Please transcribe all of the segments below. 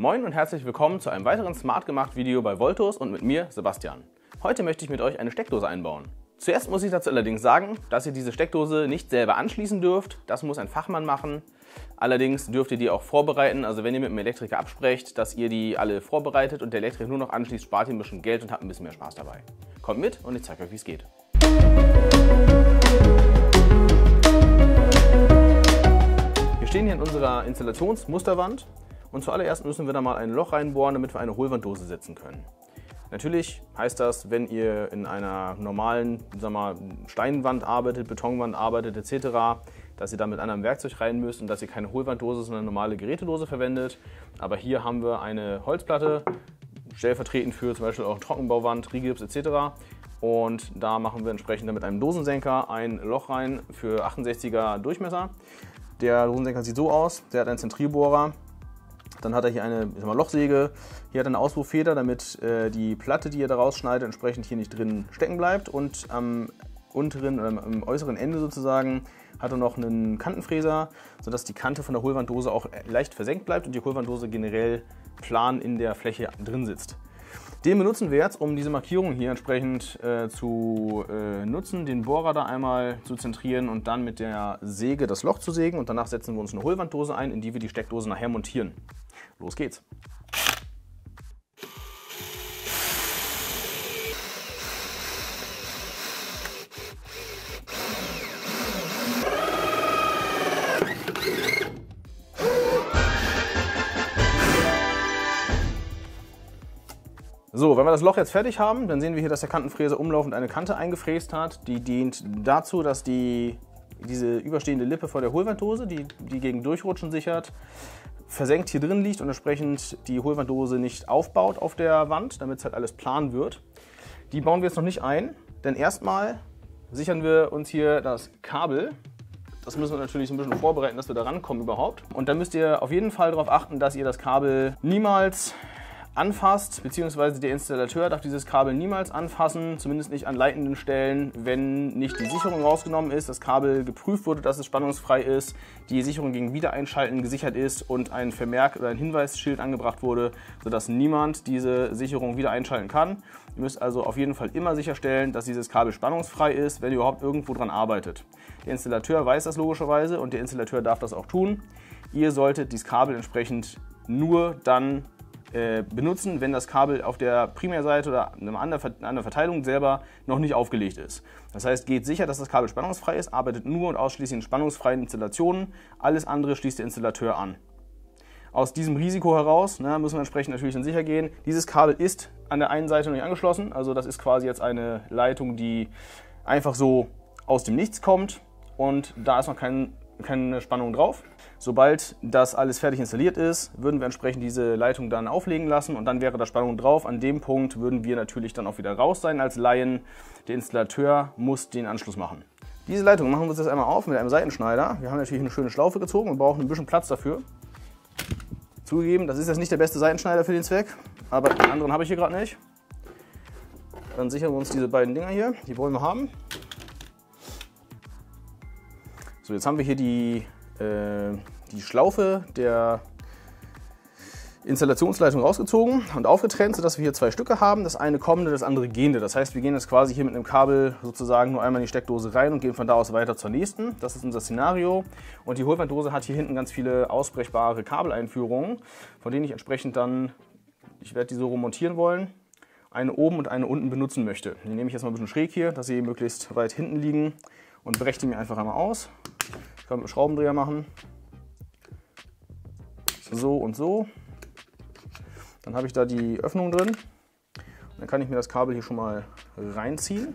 Moin und herzlich willkommen zu einem weiteren Smart gemacht Video bei Voltus und mit mir, Sebastian. Heute möchte ich mit euch eine Steckdose einbauen. Zuerst muss ich dazu allerdings sagen, dass ihr diese Steckdose nicht selber anschließen dürft. Das muss ein Fachmann machen. Allerdings dürft ihr die auch vorbereiten. Also wenn ihr mit dem Elektriker absprecht, dass ihr die alle vorbereitet und der Elektriker nur noch anschließt, spart ihr ein bisschen Geld und habt ein bisschen mehr Spaß dabei. Kommt mit und ich zeige euch, wie es geht. Wir stehen hier in unserer Installationsmusterwand und zuallererst müssen wir da mal ein Loch reinbohren, damit wir eine Hohlwanddose setzen können. Natürlich heißt das, wenn ihr in einer normalen Steinwand arbeitet, Betonwand arbeitet etc., dass ihr da mit anderem Werkzeug rein müsst und dass ihr keine Hohlwanddose, sondern eine normale Gerätedose verwendet. Aber hier haben wir eine Holzplatte, stellvertretend für zum Beispiel auch Trockenbauwand, Rigips etc. Und da machen wir entsprechend mit einem Dosensenker ein Loch rein für 68er Durchmesser. Der Dosensenker sieht so aus, der hat einen Zentrierbohrer. Dann hat er hier eine Lochsäge, hier hat er eine Auswurffeder, damit die Platte, die er da rausschneidet, entsprechend hier nicht drin stecken bleibt. Und am unteren oder am äußeren Ende sozusagen hat er noch einen Kantenfräser, sodass die Kante von der Hohlwanddose auch leicht versenkt bleibt und die Hohlwanddose generell plan in der Fläche drin sitzt. Den benutzen wir jetzt, um diese Markierung hier entsprechend zu nutzen, den Bohrer da einmal zu zentrieren und dann mit der Säge das Loch zu sägen. Und danach setzen wir uns eine Hohlwanddose ein, in die wir die Steckdose nachher montieren. Los geht's! So, wenn wir das Loch jetzt fertig haben, dann sehen wir hier, dass der Kantenfräser umlaufend eine Kante eingefräst hat. Die dient dazu, dass diese überstehende Lippe vor der Hohlwanddose, die gegen Durchrutschen sichert, versenkt hier drin liegt und entsprechend die Hohlwanddose nicht aufbaut auf der Wand, damit es halt alles plan wird. Die bauen wir jetzt noch nicht ein, denn erstmal sichern wir uns hier das Kabel. Das müssen wir natürlich ein bisschen vorbereiten, dass wir da rankommen überhaupt. Und dann müsst ihr auf jeden Fall darauf achten, dass ihr das Kabel niemals anfasst, beziehungsweise der Installateur darf dieses Kabel niemals anfassen, zumindest nicht an leitenden Stellen, wenn nicht die Sicherung rausgenommen ist, das Kabel geprüft wurde, dass es spannungsfrei ist, die Sicherung gegen Wiedereinschalten gesichert ist und ein Vermerk oder ein Hinweisschild angebracht wurde, sodass niemand diese Sicherung wieder einschalten kann. Ihr müsst also auf jeden Fall immer sicherstellen, dass dieses Kabel spannungsfrei ist, wenn ihr überhaupt irgendwo dran arbeitet. Der Installateur weiß das logischerweise und der Installateur darf das auch tun. Ihr solltet dieses Kabel entsprechend nur dann benutzen, wenn das Kabel auf der Primärseite oder an der Verteilung selber noch nicht aufgelegt ist. Das heißt, geht sicher, dass das Kabel spannungsfrei ist, arbeitet nur und ausschließlich in spannungsfreien Installationen, alles andere schließt der Installateur an. Aus diesem Risiko heraus müssen wir entsprechend natürlich dann sicher gehen, dieses Kabel ist an der einen Seite noch nicht angeschlossen, also das ist quasi jetzt eine Leitung, die einfach so aus dem Nichts kommt und da ist noch keine Spannung drauf. Sobald das alles fertig installiert ist, würden wir entsprechend diese Leitung dann auflegen lassen und dann wäre da Spannung drauf. An dem Punkt würden wir natürlich dann auch wieder raus sein als Laien. Der Installateur muss den Anschluss machen. Diese Leitung machen wir uns jetzt einmal auf mit einem Seitenschneider. Wir haben natürlich eine schöne Schlaufe gezogen und brauchen ein bisschen Platz dafür. Zugegeben, das ist jetzt nicht der beste Seitenschneider für den Zweck, aber den anderen habe ich hier gerade nicht. Dann sichern wir uns diese beiden Dinger hier, die wollen wir haben. So, jetzt haben wir hier die Schlaufe der Installationsleitung rausgezogen und aufgetrennt, sodass wir hier zwei Stücke haben. Das eine kommende, das andere gehende. Das heißt, wir gehen jetzt quasi hier mit einem Kabel sozusagen nur einmal in die Steckdose rein und gehen von da aus weiter zur nächsten. Das ist unser Szenario. Und die Hohlwanddose hat hier hinten ganz viele ausbrechbare Kabeleinführungen, von denen ich entsprechend dann, ich werde die so montieren wollen, eine oben und eine unten benutzen möchte. Die nehme ich jetzt mal ein bisschen schräg hier, dass sie möglichst weit hinten liegen und breche die mir einfach einmal aus. Ich kann mit dem Schraubendreher machen. So und so. Dann habe ich da die Öffnung drin. Und dann kann ich mir das Kabel hier schon mal reinziehen.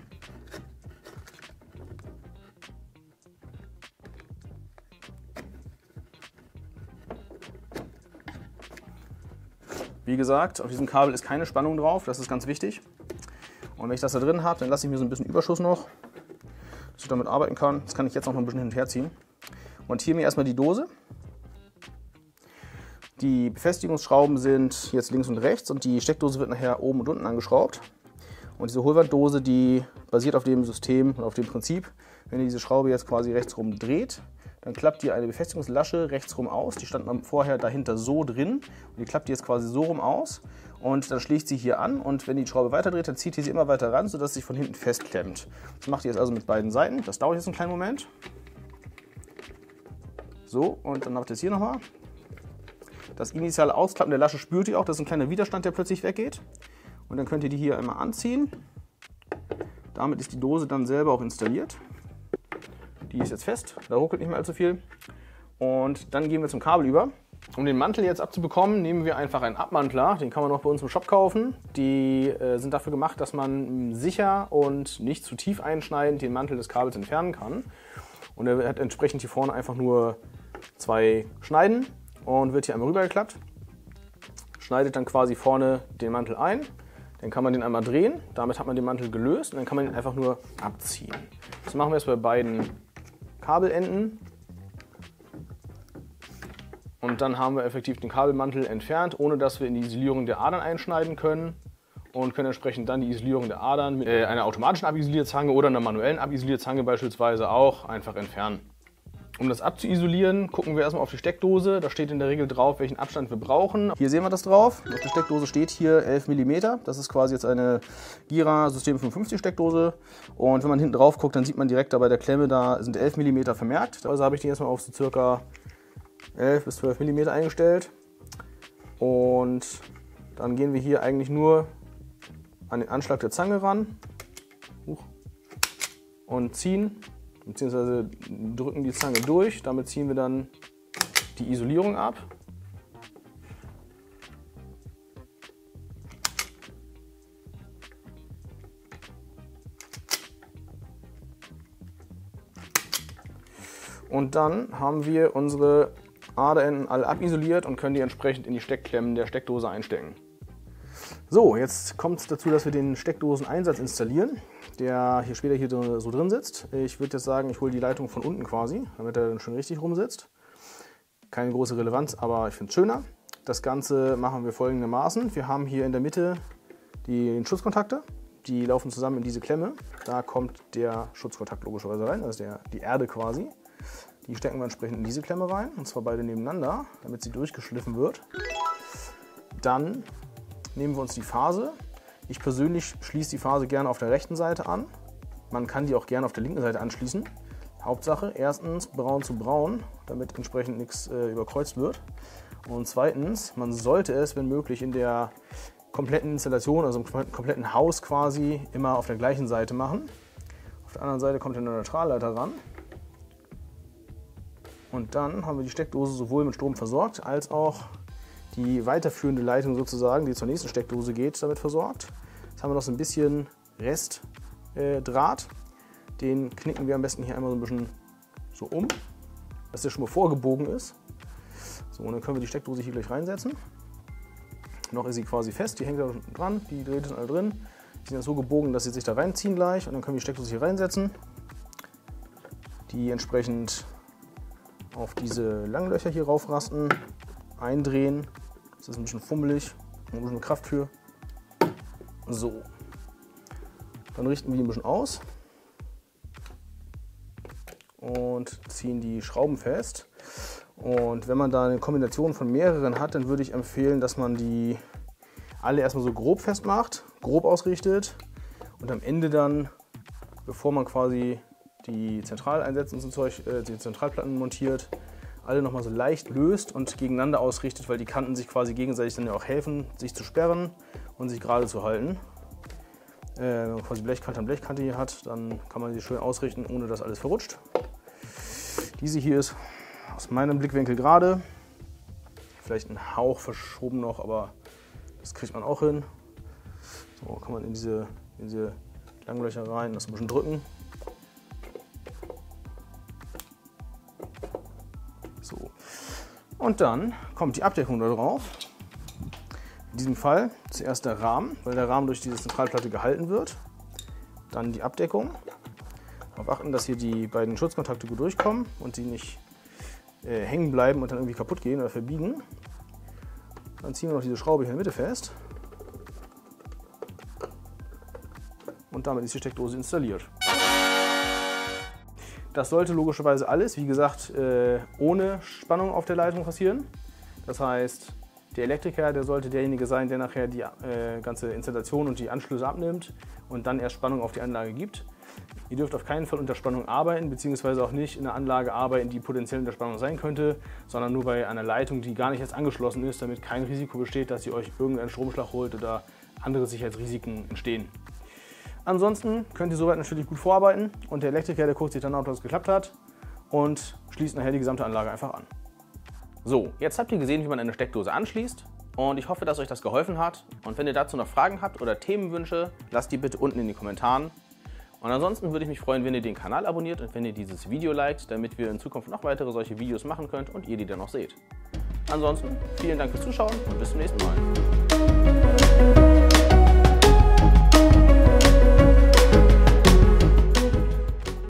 Wie gesagt, auf diesem Kabel ist keine Spannung drauf, das ist ganz wichtig. Und wenn ich das da drin habe, dann lasse ich mir so ein bisschen Überschuss noch, dass ich damit arbeiten kann. Das kann ich jetzt noch mal ein bisschen hin und her ziehen. Montiere mir erstmal die Dose. Die Befestigungsschrauben sind jetzt links und rechts und die Steckdose wird nachher oben und unten angeschraubt. Und diese Hohlwanddose, die basiert auf dem System und auf dem Prinzip, wenn ihr diese Schraube jetzt quasi rechts rum dreht, Dann klappt ihr eine Befestigungslasche rechts rum aus. Die stand vorher dahinter so drin. Und die klappt ihr jetzt quasi so rum aus. Und dann schlägt sie hier an. Und wenn die Schraube weiter dreht, dann zieht ihr sie immer weiter ran, sodass sie sich von hinten festklemmt. Das macht ihr jetzt also mit beiden Seiten. Das dauert jetzt einen kleinen Moment. So, und dann macht ihr es hier nochmal. Das initiale Ausklappen der Lasche spürt ihr auch. Das ist ein kleiner Widerstand, der plötzlich weggeht. Und dann könnt ihr die hier einmal anziehen. Damit ist die Dose dann selber auch installiert. Die ist jetzt fest, da ruckelt nicht mehr allzu viel. Und dann gehen wir zum Kabel über. Um den Mantel jetzt abzubekommen, nehmen wir einfach einen Abmantler. Den kann man auch bei uns im Shop kaufen. Die sind dafür gemacht, dass man sicher und nicht zu tief einschneidend den Mantel des Kabels entfernen kann. Und er hat entsprechend hier vorne einfach nur 2 Schneiden und wird hier einmal rübergeklappt. Schneidet dann quasi vorne den Mantel ein. Dann kann man den einmal drehen, damit hat man den Mantel gelöst und dann kann man ihn einfach nur abziehen. Das machen wir jetzt bei beiden Kabelenden. Und dann haben wir effektiv den Kabelmantel entfernt, ohne dass wir in die Isolierung der Adern einschneiden können. Und können entsprechend dann die Isolierung der Adern mit einer automatischen Abisolierzange oder einer manuellen Abisolierzange beispielsweise auch einfach entfernen. Um das abzuisolieren, gucken wir erstmal auf die Steckdose. Da steht in der Regel drauf, welchen Abstand wir brauchen. Hier sehen wir das drauf. Auf der Steckdose steht hier 11 mm. Das ist quasi jetzt eine Gira System 55 Steckdose. Und wenn man hinten drauf guckt, dann sieht man direkt da bei der Klemme, da sind 11 mm vermerkt. Also habe ich die jetzt mal auf so ca. 11 bis 12 mm eingestellt. Und dann gehen wir hier eigentlich nur an den Anschlag der Zange ran und ziehen. Beziehungsweise drücken die Zange durch, damit ziehen wir dann die Isolierung ab. Und dann haben wir unsere Aderenden alle abisoliert und können die entsprechend in die Steckklemmen der Steckdose einstecken. So, jetzt kommt es dazu, dass wir den Steckdoseneinsatz installieren, der hier später hier so drin sitzt. Ich würde jetzt sagen, ich hole die Leitung von unten quasi, damit er dann schon richtig rumsitzt. Keine große Relevanz, aber ich finde es schöner. Das Ganze machen wir folgendermaßen. Wir haben hier in der Mitte die Schutzkontakte. Die laufen zusammen in diese Klemme. Da kommt der Schutzkontakt logischerweise rein, also die Erde quasi. Die stecken wir entsprechend in diese Klemme rein, und zwar beide nebeneinander, damit sie durchgeschliffen wird. Dann nehmen wir uns die Phase. Ich persönlich schließe die Phase gerne auf der rechten Seite an. Man kann die auch gerne auf der linken Seite anschließen. Hauptsache, erstens braun zu braun, damit entsprechend nichts überkreuzt wird. Und zweitens, man sollte es, wenn möglich, in der kompletten Installation, also im kompletten Haus quasi, immer auf der gleichen Seite machen. Auf der anderen Seite kommt der Neutralleiter ran. Und dann haben wir die Steckdose sowohl mit Strom versorgt, als auch die weiterführende Leitung sozusagen, die zur nächsten Steckdose geht, damit versorgt. Jetzt haben wir noch so ein bisschen Restdraht. Den knicken wir am besten hier einmal so ein bisschen so um, dass der schon mal vorgebogen ist. So, und dann können wir die Steckdose hier gleich reinsetzen. Noch ist sie quasi fest, die hängt da dran, die Drähte sind alle drin. Die sind so gebogen, dass sie sich da reinziehen gleich. Und dann können wir die Steckdose hier reinsetzen. Die entsprechend auf diese langen Löcher hier raufrasten, eindrehen. Das ist ein bisschen fummelig, ein bisschen Kraft für. So. Dann richten wir die ein bisschen aus und ziehen die Schrauben fest. Und wenn man da eine Kombination von mehreren hat, dann würde ich empfehlen, dass man die alle erstmal so grob festmacht, grob ausrichtet und am Ende dann, bevor man quasi die Zentraleinsätze und Zeug, die Zentralplatten montiert, alle nochmal so leicht löst und gegeneinander ausrichtet, weil die Kanten sich quasi gegenseitig dann ja auch helfen, sich zu sperren und sich gerade zu halten. Wenn man quasi Blechkante an Blechkante hier hat, dann kann man sie schön ausrichten, ohne dass alles verrutscht. Diese hier ist aus meinem Blickwinkel gerade, vielleicht ein Hauch verschoben noch, aber das kriegt man auch hin. So kann man in diese langen Löcher rein, das ein bisschen drücken. So. Und dann kommt die Abdeckung da drauf. In diesem Fall zuerst der Rahmen, weil der Rahmen durch diese Zentralplatte gehalten wird. Dann die Abdeckung. Darauf achten, dass hier die beiden Schutzkontakte gut durchkommen und die nicht hängen bleiben und dann irgendwie kaputt gehen oder verbiegen. Dann ziehen wir noch diese Schraube hier in der Mitte fest. Und damit ist die Steckdose installiert. Das sollte logischerweise alles, wie gesagt, ohne Spannung auf der Leitung passieren. Das heißt, der Elektriker, der sollte derjenige sein, der nachher die ganze Installation und die Anschlüsse abnimmt und dann erst Spannung auf die Anlage gibt. Ihr dürft auf keinen Fall unter Spannung arbeiten, beziehungsweise auch nicht in einer Anlage arbeiten, die potenziell unter Spannung sein könnte, sondern nur bei einer Leitung, die gar nicht erst angeschlossen ist, damit kein Risiko besteht, dass ihr euch irgendeinen Stromschlag holt oder andere Sicherheitsrisiken entstehen. Ansonsten könnt ihr soweit natürlich gut vorarbeiten und der Elektriker, der guckt sich dann an, ob das geklappt hat und schließt nachher die gesamte Anlage einfach an. So, jetzt habt ihr gesehen, wie man eine Steckdose anschließt und ich hoffe, dass euch das geholfen hat. Und wenn ihr dazu noch Fragen habt oder Themenwünsche, lasst die bitte unten in den Kommentaren. Und ansonsten würde ich mich freuen, wenn ihr den Kanal abonniert und wenn ihr dieses Video liked, damit wir in Zukunft noch weitere solche Videos machen könnt und ihr die dann noch seht. Ansonsten vielen Dank fürs Zuschauen und bis zum nächsten Mal.